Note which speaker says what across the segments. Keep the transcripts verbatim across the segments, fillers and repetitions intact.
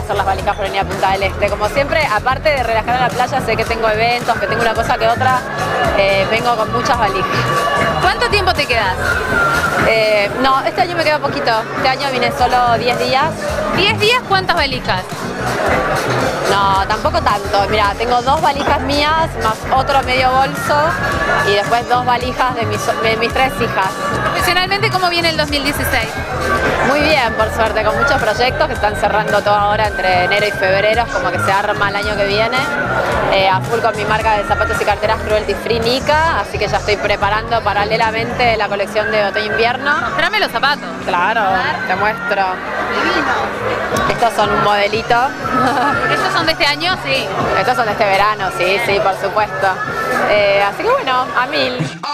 Speaker 1: hacer las valijas para venir a Punta del Este. Como siempre, aparte de relajar en la playa, sé que tengo eventos, que tengo una cosa que otra, eh, vengo con muchas valijas.
Speaker 2: ¿Cuánto tiempo te quedas?
Speaker 1: Eh, no, este año me queda poquito. Este año vine solo diez días.
Speaker 2: ¿diez días? ¿Cuántas valijas?
Speaker 1: No, tampoco tanto. Mira, tengo dos valijas mías, más otro medio bolso y después dos valijas de mis, de mis tres hijas.
Speaker 2: Profesionalmente, ¿cómo viene el dos mil dieciséis?
Speaker 1: Muy bien, por suerte, con muchos proyectos que están cerrando todo ahora entre enero y febrero, como que se arma el año que viene. Eh, a full con mi marca de zapatos y carteras Cruelty Free Nika, así que ya estoy preparando paralelamente la colección de otoño-invierno.
Speaker 2: Mostrame los zapatos.
Speaker 1: Claro, te muestro.
Speaker 2: Divino.
Speaker 1: Estos son un modelito.
Speaker 2: ¿Estos son de este año? Sí.
Speaker 1: Estos son de este verano, sí, sí, por supuesto. Eh, así que bueno, a mil.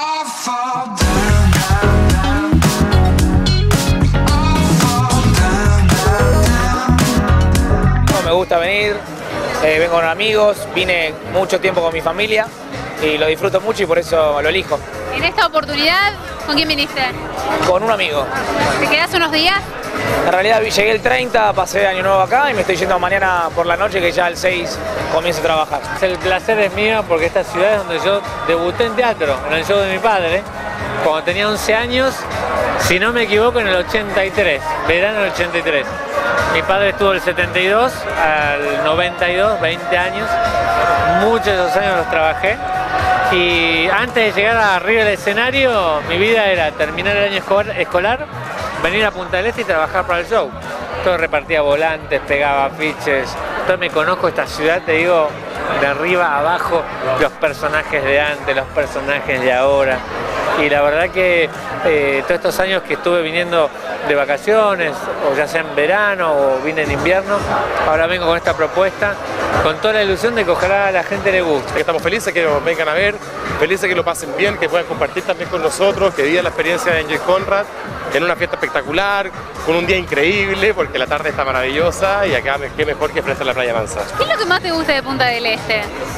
Speaker 3: Me gusta venir, eh, vengo con amigos, vine mucho tiempo con mi familia y lo disfruto mucho y por eso lo elijo.
Speaker 2: En esta oportunidad, ¿con quién viniste?
Speaker 3: Con un amigo.
Speaker 2: ¿Te quedás unos días?
Speaker 3: En realidad llegué el treinta, pasé año nuevo acá y me estoy yendo mañana por la noche que ya el seis comienzo a trabajar.
Speaker 4: El placer es mío porque esta ciudad es donde yo debuté en teatro, en el show de mi padre, cuando tenía once años, si no me equivoco en el ochenta y tres, verano del ochenta y tres. Mi padre estuvo del setenta y dos al noventa y dos, veinte años, muchos de esos años los trabajé. Y antes de llegar arriba del escenario, mi vida era terminar el año escolar, venir a Punta del Este y trabajar para el show. Todo repartía volantes, pegaba afiches, entonces me conozco esta ciudad, te digo, de arriba a abajo, los personajes de antes, los personajes de ahora. Y la verdad que eh, todos estos años que estuve viniendo de vacaciones, o ya sea en verano o vine en invierno, ahora vengo con esta propuesta, con toda la ilusión de que ojalá a la gente le guste.
Speaker 5: Estamos felices que nos vengan a ver, felices que lo pasen bien, que puedan compartir también con nosotros, que vivan la experiencia de Enjoy Conrad en una fiesta espectacular, con un día increíble, porque la tarde está maravillosa y acá qué mejor que frente a la Playa Mansa.
Speaker 2: ¿Qué es lo que más te gusta de Punta del Este?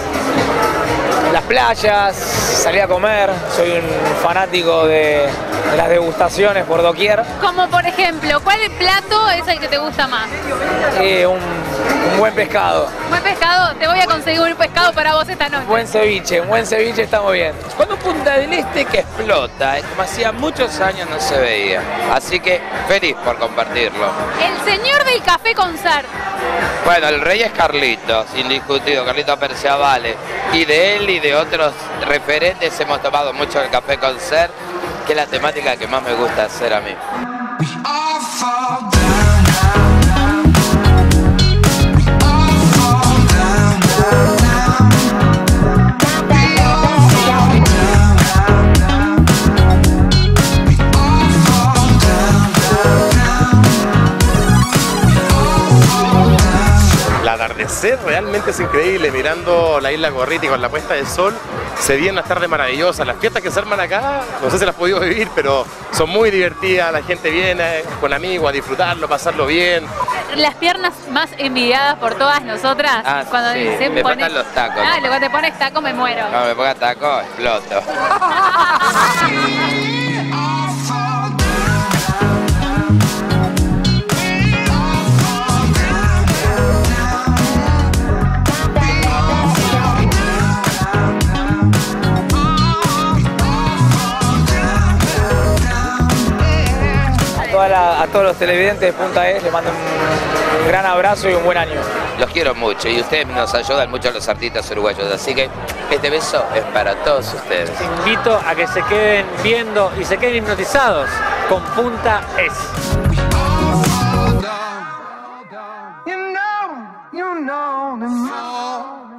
Speaker 3: Las playas, salir a comer, soy un fanático de, de las degustaciones por doquier.
Speaker 2: Como por ejemplo, ¿cuál plato es el que te gusta más?
Speaker 3: Eh, un, un buen pescado.
Speaker 2: ¿Buen pescado? Te voy a conseguir un pescado para vos esta noche.
Speaker 3: Buen ceviche, un buen ceviche está muy bien.
Speaker 6: Cuando Punta del Este que explota, como hacía muchos años no se veía. Así que feliz por compartirlo.
Speaker 2: El señor del café con sar.
Speaker 6: Bueno, el rey es Carlitos, indiscutido, Carlitos Perciavale. Y de él y de otros referentes hemos tomado mucho el café con ser, que es la temática que más me gusta hacer a mí.
Speaker 5: El atardecer realmente es increíble, mirando la isla Gorriti con la puesta del sol, se vienen las tardes maravillosas. Las fiestas que se arman acá, no sé si las has podido vivir, pero son muy divertidas, la gente viene con amigos a disfrutarlo, pasarlo bien.
Speaker 2: Las piernas más envidiadas por todas nosotras,
Speaker 6: Ah,
Speaker 2: cuando
Speaker 6: sí,
Speaker 2: se
Speaker 6: me
Speaker 2: pone...
Speaker 6: faltan los tacos.
Speaker 2: Ah, luego te pones taco me muero.
Speaker 6: Cuando me ponga taco, exploto.
Speaker 3: A, la, a todos los televidentes de Punta E les mando un, un gran abrazo y un buen año.
Speaker 6: Los quiero mucho y ustedes nos ayudan mucho a los artistas uruguayos, así que este beso es para todos ustedes.
Speaker 4: Los invito a que se queden viendo y se queden hipnotizados con Punta E S.
Speaker 7: You know, you know,